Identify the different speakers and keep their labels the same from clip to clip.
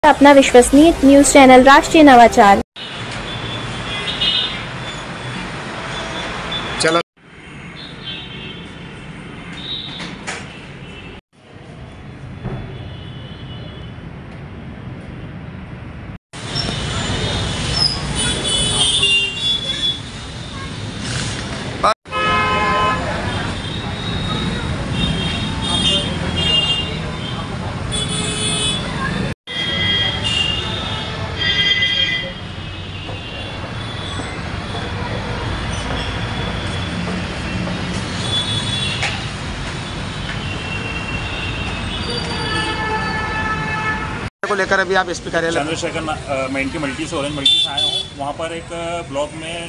Speaker 1: अपना विश्वसनीय news channel राष्ट्रीय नवाचार।
Speaker 2: चलो को लेकर अभी आप एसपी कार्यालय
Speaker 3: चंद्रशेखर मैं इनकी मल्टी से ऑरेंज मल्टी से आया हूँ। वहाँ पर एक ब्लॉक में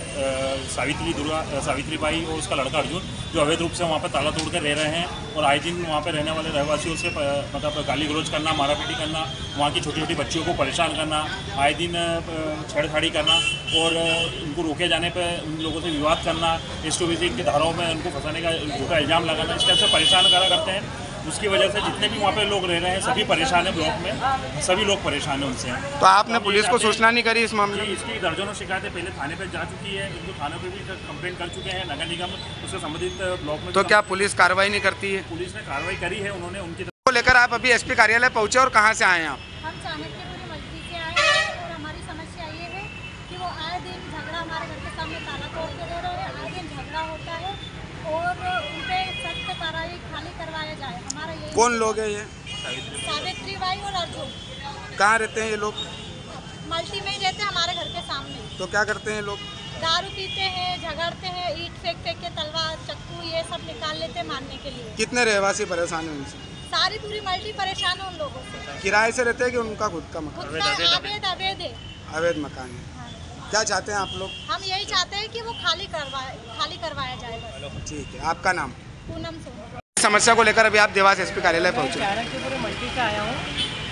Speaker 3: सावित्रीबाई और उसका लड़का अर्जुन जो अवैध रूप से वहाँ पर ताला तोड़ कर रह रहे हैं और आए दिन वहाँ पर रहने वाले रहवासियों से मतलब गाली गलौज करना, मारापीटी करना, वहाँ की छोटी छोटी बच्चियों को परेशान करना, आए दिन छेड़छाड़ी करना और उनको रोके जाने पर उन लोगों से विवाद करना, STOBC की धाराओं में उनको फंसाने का झूठा इल्ज़ाम लगाना, इस टाइप से परेशान करा करते हैं। उसकी वजह से जितने भी वहाँ पे लोग रह रहे हैं सभी परेशान हैं। ब्लॉक में सभी लोग परेशान हैं उनसे।
Speaker 2: तो आपने पुलिस को सूचना नहीं करी इस मामले में?
Speaker 3: इसकी दर्जनों शिकायतें पहले थाने पे जा चुकी है, इनको थाने पे भी कंप्लेंट कर चुके हैं नगर निगम उससे संबंधित ब्लॉक में।
Speaker 2: तो क्या पुलिस कार्रवाई नहीं करती है?
Speaker 3: पुलिस ने कार्रवाई करी है, उन्होंने उनकी
Speaker 2: को लेकर आप अभी एसपी कार्यालय पहुंचे और कहाँ से आए हैं आप?
Speaker 4: हम चाणक्यपुरी मस्जिद से आए हैं और हमारी समस्या ये है कि वो आए दिन झगड़ा हमारे घर के सामने ताला तोड़ के दे रहे हैं, आए दिन झगड़ा होता है और उनपे सख्त कार्रवाई खाली करवाया जाए। हमारा यही।
Speaker 2: कौन लोग हैं ये?
Speaker 4: सावित्रीबाई और अर्जुन।
Speaker 2: कहाँ रहते हैं ये लोग?
Speaker 4: मल्टी में ही रहते हैं हमारे घर के सामने।
Speaker 2: तो क्या करते हैं लोग?
Speaker 4: दारू पीते हैं, झगड़ते हैं, ईंट फेंक के तलवार चक्कू ये सब निकाल लेते हैं मारने के लिए।
Speaker 2: कितने रहवासी परेशान हैं उनसे?
Speaker 4: सारी पूरी मल्टी परेशान है उन लोगों से।
Speaker 2: किराए से रहते हैं कि उनका खुद का मकान?
Speaker 4: खुद का अवैध है।
Speaker 2: अवैध मकान है। क्या चाहते हैं आप लोग?
Speaker 4: हम यही चाहते हैं कि वो खाली करवाया जाए बस।
Speaker 2: ठीक है, आपका नाम?
Speaker 4: पूनम सोनी।
Speaker 2: समस्या को लेकर अभी आप देवास एसपी कार्यालय पहुंचे?
Speaker 5: चाणक्यपुरी मल्टी से आया हूँ।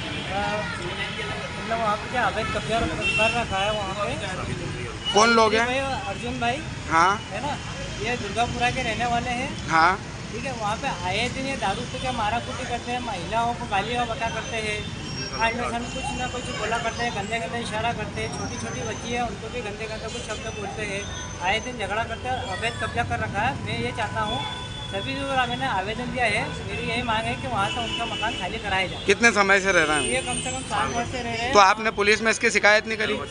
Speaker 5: मतलब वहाँ पे क्या अवैध कब्जा कर रखा है वहाँ पे।
Speaker 2: कौन लोग हैं?
Speaker 5: अर्जुन भाई।
Speaker 2: हाँ
Speaker 5: है ना, ये दुर्गापुरा के रहने वाले हैं।
Speaker 2: हाँ
Speaker 5: ठीक है, वहाँ पे आए दिन ये दारू पे क्या मारा कुटी करते हैं, महिलाओं को गालियाँ बता करते हैं, आश्वासन कुछ ना कुछ बोला करते हैं, गंदे गंदे इशारा करते हैं, छोटी छोटी बच्ची है उनको भी गंदे गंदे कुछ शब्द बोलते हैं, आए दिन झगड़ा करते हैं, अवैध कब्जा कर रखा है। मैं ये चाहता हूँ सभी जो मैंने आवेदन दिया है, मेरी यही मांग है कि वहाँ से उनका मकान खाली कराया जाए।
Speaker 2: कितने समय से रह रहे हैं?
Speaker 5: ये कम से कम 7 वर्ष से रह रहे हैं।
Speaker 2: तो आपने पुलिस में इसकी शिकायत नहीं करी?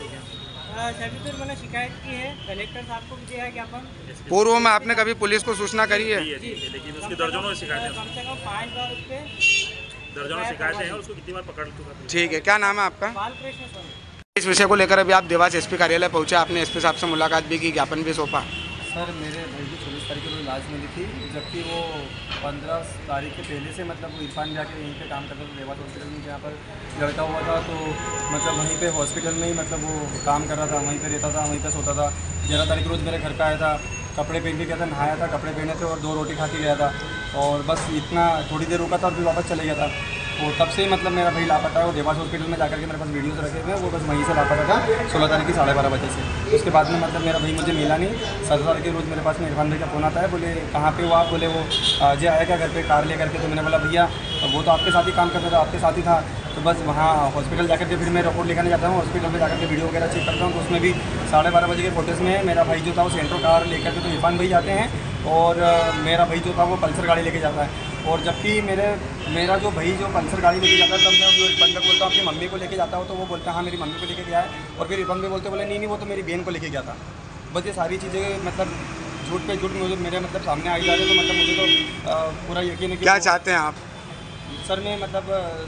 Speaker 5: सभी तो मैंने शिकायत की है, कलेक्टर साहब को भी दिया है ज्ञापन।
Speaker 2: पूर्व में आपने कभी पुलिस को सूचना करी है?
Speaker 3: लेकिन उसकी दर्जनों शिकायतें
Speaker 5: कम से कम 5 बार उस पर
Speaker 3: दर्जनों शिकायतें हैं, उसको कितनी बार पकड़ चुका है।
Speaker 2: ठीक है, क्या नाम है आपका?
Speaker 5: बालकृष्ण सोनी।
Speaker 2: इस विषय को लेकर अभी आप देवास एसपी कार्यालय पहुंचे, आपने एसपी साहब से मुलाकात भी की, ज्ञापन भी सौंपा?
Speaker 6: सर मेरे भाई की 24 तारीख को लाश मिली थी, जबकि वो 15 तारीख के पहले से मतलब वो इरफान जाके यहीं पे काम करता था देवास हॉस्पिटल में, जहाँ पर लड़का हुआ था। तो मतलब वहीं पे हॉस्पिटल में ही मतलब वो काम कर रहा था, वहीं पे रहता था, वहीं पे सोता था। 11 तारीख रोज़ मेरे घर पे आया था, कपड़े पहन के गया था, नहाया था, कपड़े पहने थे और 2 रोटी खा के गया था और बस इतना थोड़ी देर रुका था और फिर वापस चले गया था। तो तब से ही मतलब मेरा भाई लापता है। वो देवास हॉस्पिटल में जाकर के मेरे पास वीडियोस रखे हुए हैं, वो बस वहीं से लापता था 16 तारीख की 12:30 बजे से। उसके बाद में मतलब मेरा भाई मुझे मिला नहीं। 17 तारीख के रोज़ मेरे पास में इरफान भाई का फ़ोन आता है, बोले कहाँ पे हो आप? बोले वो अजय आया क्या घर पे कार लेकर के? तो मैंने बोला भैया वो तो आपके साथ ही काम करता था, आपके साथ ही था। तो बस वहाँ हॉस्पिटल जाकर के फिर मैं रिपोर्ट लेकर जाता हूँ, हॉस्पिटल में जाकर के वीडियो वगैरह चेक करता हूँ। तो उसमें भी 12:30 बजे के फोटोज़ में मेरा भाई जो था वो सेंट्रो कार लेकर के तो इरफान भाई जाते हैं और मेरा भाई जो था वो पल्सर गाड़ी लेके जाता है। और जबकि मेरा जो भाई जो पल्सर गाड़ी लेके जाता है, तब मैं इरफान को बोलता हूँ अपनी मम्मी को लेके जाता हूँ, तो वो बोलता है हाँ मेरी मम्मी को लेके गया है। और फिर इरफान भाई बोले नहीं वो तो मेरी बहन को लेके गया था। बस ये सारी चीज़ें मतलब झूठ पे झूठ मुझे मेरे मतलब सामने आई जा रही है। तो मतलब मुझे तो पूरा यकीन है कि
Speaker 2: क्या चाहते हैं आप?
Speaker 6: सर मैं मतलब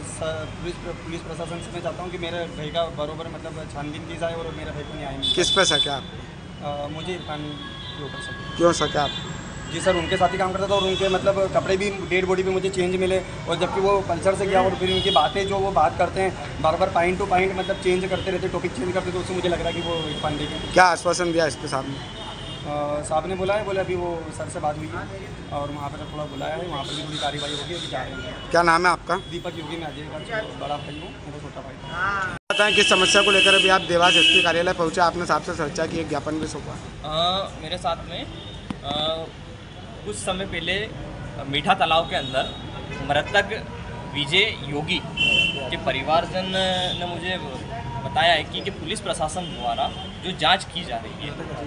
Speaker 6: पुलिस प्रशासन से मैं चाहता हूँ कि मेरे भाई का बरोबर मतलब छानबीन की जाए और मेरे भाई को न्याय मिले।
Speaker 2: किस पे शक है आप?
Speaker 6: मुझे इरफान के ऊपर शक।
Speaker 2: क्यों शक है आप?
Speaker 6: जी सर, उनके साथ ही काम करता था और उनके मतलब कपड़े भी डेड बॉडी पे मुझे चेंज मिले। और जबकि वो पल्सर से गया और फिर उनकी बातें जो वो बात करते हैं बार बार पॉइंट टू पॉइंट मतलब चेंज करते रहते, टॉपिक चेंज करते, तो उससे मुझे लग रहा है कि वो इरफान भाई के।
Speaker 2: क्या आश्वासन दिया एसपी साहब ने?
Speaker 6: साहब ने बोला है, बोले अभी वो सर से बात हुई है और वहाँ पर थोड़ा बुलाया है, वहाँ पर भी थोड़ी कार्रवाई होगी, अभी जा रहे हैं।
Speaker 2: क्या नाम है आपका?
Speaker 6: दीपक योगी, मैं अजय का बड़ा भाई हूँ, मेरा छोटा भाई।
Speaker 2: बताएं किस समस्या को लेकर अभी आप देवास एसपी कार्यालय पहुंचे, आपने साहब से चर्चा की, एक ज्ञापन भी सौंपा?
Speaker 7: मेरे साथ में कुछ समय पहले मीठा तालाब के अंदर मृतक विजय योगी के परिवारजन ने मुझे बताया है कि पुलिस प्रशासन द्वारा जो जांच की जा रही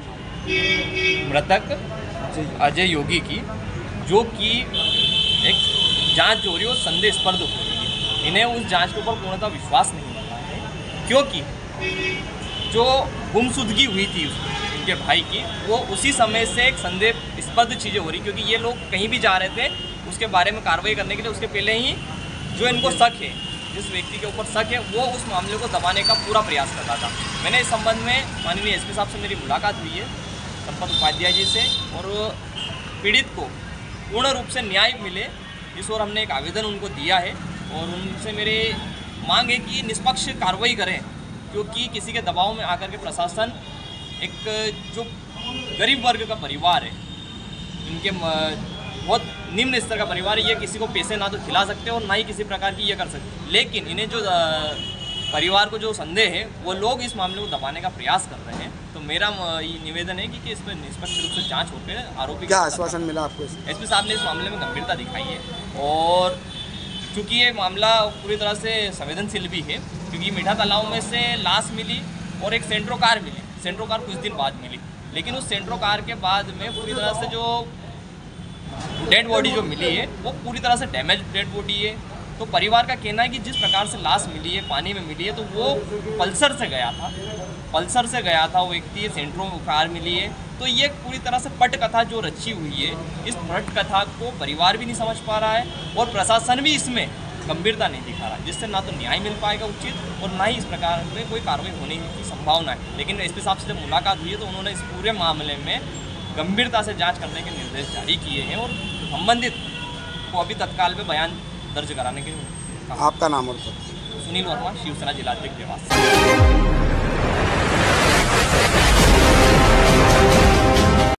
Speaker 7: है मृतक अजय योगी की, जो कि एक जांच जो हो रही है वो संदेहास्पद हो रही है। इन्हें उस जांच के ऊपर पूर्णतः विश्वास नहीं मिल रहा है, क्योंकि जो गुमशुदगी हुई थी इनके भाई की, वो उसी समय से एक संदेहास्पद चीज़ें हो रही, क्योंकि ये लोग कहीं भी जा रहे थे उसके बारे में कार्रवाई करने के लिए उसके पहले ही जो इनको शक है, जिस व्यक्ति के ऊपर शक है, वो उस मामले को दबाने का पूरा प्रयास कर रहा था। मैंने इस संबंध में माननीय एसपी साहब से मेरी मुलाकात हुई है, संपत उपाध्याय जी से, और पीड़ित को पूर्ण रूप से न्याय मिले इस ओर हमने एक आवेदन उनको दिया है, और उनसे मेरी मांग है कि निष्पक्ष कार्रवाई करें, क्योंकि किसी के दबाव में आकर के प्रशासन एक जो गरीब वर्ग का परिवार है, इनके बहुत निम्न स्तर का परिवार है, ये किसी को पैसे ना तो खिला सकते और ना ही किसी प्रकार की ये कर सकते, लेकिन इन्हें जो परिवार को जो संदेह है वो लोग इस मामले को दबाने का प्रयास कर रहे हैं। तो मेरा निवेदन है कि इस पर निष्पक्ष रूप से जांच होकर आरोपी
Speaker 2: क्या आश्वासन मिला आपको?
Speaker 7: एसपी साहब ने इस मामले में गंभीरता दिखाई है, और चूँकि ये मामला पूरी तरह से संवेदनशील भी है, क्योंकि मीठा तालाब में से लाश मिली और एक सेंट्रो कार मिली। सेंट्रो कार कुछ दिन बाद मिली, लेकिन उस सेंट्रो कार के बाद में पूरी तरह से जो डेड बॉडी जो मिली है वो पूरी तरह से डैमेज डेड बॉडी है। तो परिवार का कहना है कि जिस प्रकार से लाश मिली है, पानी में मिली है, तो वो पल्सर से गया था वो व्यक्ति, सेंट्रो कार मिली है। तो ये पूरी तरह से पट कथा जो रची हुई है, इस पट कथा को परिवार भी नहीं समझ पा रहा है और प्रशासन भी इसमें गंभीरता नहीं दिखा रहा है, जिससे ना तो न्याय मिल पाएगा उचित और ना ही इस प्रकार में कोई कार्रवाई होने की संभावना है। लेकिन एसपी साहब से जब मुलाकात हुई है तो उन्होंने इस पूरे मामले में गंभीरता से जांच करने के निर्देश जारी किए हैं और संबंधित को अभी तत्काल में बयान दर्ज कराने के।
Speaker 2: आपका नाम और
Speaker 7: सुनील वर्मा, शिवसेना जिलाध्यक्ष देवास।